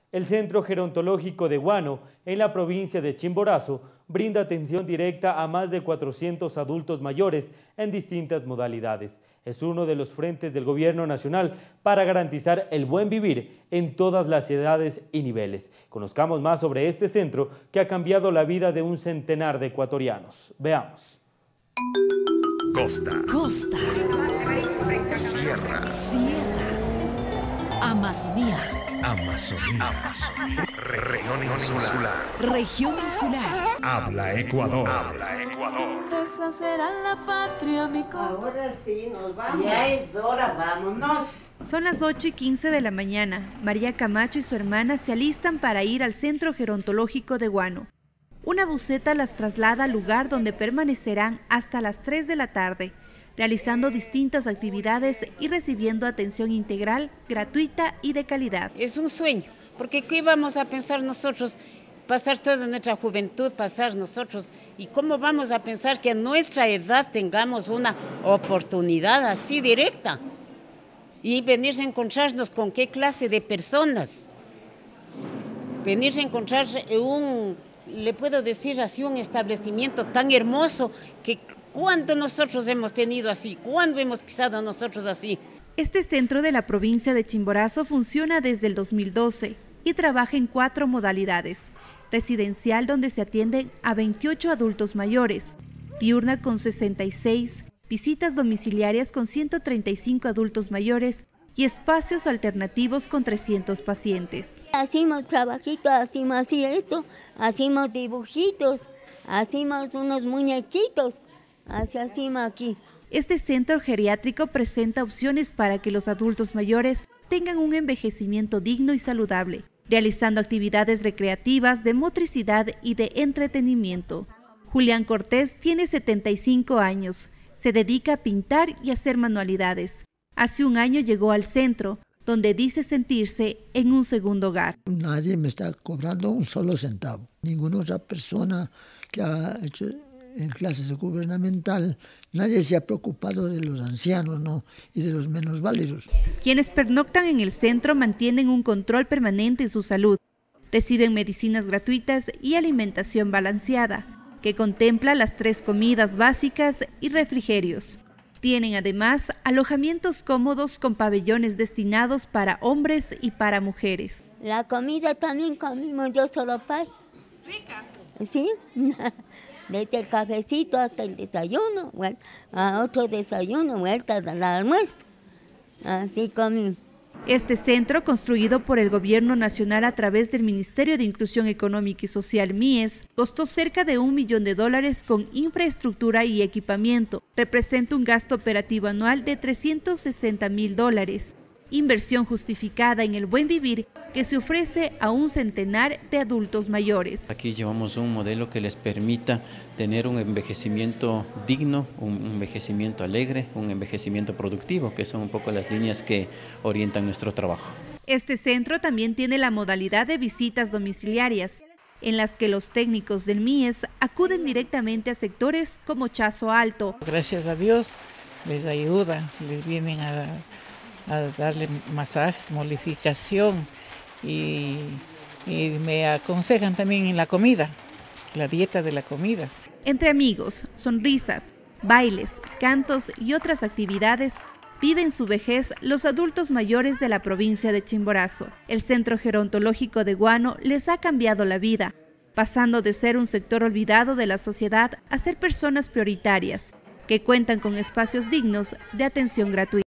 El Centro Gerontológico de Guano, en la provincia de Chimborazo, brinda atención directa a más de 400 adultos mayores en distintas modalidades. Es uno de los frentes del Gobierno Nacional para garantizar el buen vivir en todas las edades y niveles. Conozcamos más sobre este centro que ha cambiado la vida de un centenar de ecuatorianos. Veamos. Costa. Costa. Sierra. Sierra. Amazonía. Amazonía. Región insular. Región insular. Habla Ecuador. Esa será la patria, mi corazón. Ahora sí, nos vamos. Ya es hora, vámonos. Son las 8:15 de la mañana. María Camacho y su hermana se alistan para ir al Centro Gerontológico de Guano. Una buseta las traslada al lugar donde permanecerán hasta las 3 de la tarde, realizando distintas actividades y recibiendo atención integral, gratuita y de calidad. Es un sueño, porque ¿qué vamos a pensar nosotros? Pasar toda nuestra juventud, pasar nosotros, ¿y cómo vamos a pensar que a nuestra edad tengamos una oportunidad así directa? Y venir a encontrarnos con qué clase de personas, venir a encontrar le puedo decir así, un establecimiento tan hermoso que ¿cuándo nosotros hemos tenido así? ¿Cuándo hemos pisado nosotros así? Este centro de la provincia de Chimborazo funciona desde el 2012 y trabaja en 4 modalidades. Residencial, donde se atienden a 28 adultos mayores, diurna con 66, visitas domiciliarias con 135 adultos mayores y espacios alternativos con 300 pacientes. Hacemos trabajitos, hacemos así esto, hacemos dibujitos, hacemos unos muñequitos, así hacemos aquí. Este centro geriátrico presenta opciones para que los adultos mayores tengan un envejecimiento digno y saludable, realizando actividades recreativas, de motricidad y de entretenimiento. Julián Cortés tiene 75 años, se dedica a pintar y hacer manualidades. Hace un año llegó al centro, donde dice sentirse en un segundo hogar. Nadie me está cobrando un solo centavo. Ninguna otra persona que ha hecho en clases gubernamental, nadie se ha preocupado de los ancianos, ¿no? Y de los menos válidos. Quienes pernoctan en el centro mantienen un control permanente en su salud. Reciben medicinas gratuitas y alimentación balanceada, que contempla las 3 comidas básicas y refrigerios. Tienen además alojamientos cómodos con pabellones destinados para hombres y para mujeres. La comida también comimos yo solo pay. ¿Rica? Sí, desde el cafecito hasta el desayuno, a otro desayuno, vuelta al almuerzo. Así comimos. Este centro, construido por el Gobierno Nacional a través del Ministerio de Inclusión Económica y Social MIES, costó cerca de $1 millón con infraestructura y equipamiento. Representa un gasto operativo anual de $360.000. Inversión justificada en el buen vivir que se ofrece a un centenar de adultos mayores. Aquí llevamos un modelo que les permita tener un envejecimiento digno, un envejecimiento alegre, un envejecimiento productivo, que son un poco las líneas que orientan nuestro trabajo. Este centro también tiene la modalidad de visitas domiciliarias, en las que los técnicos del MIES acuden directamente a sectores como Chazo Alto. Gracias a Dios les ayuda, les vienen a darle masajes, molificación y me aconsejan también en la comida, la dieta de la comida. Entre amigos, sonrisas, bailes, cantos y otras actividades, viven su vejez los adultos mayores de la provincia de Chimborazo. El Centro Gerontológico de Guano les ha cambiado la vida, pasando de ser un sector olvidado de la sociedad a ser personas prioritarias, que cuentan con espacios dignos de atención gratuita.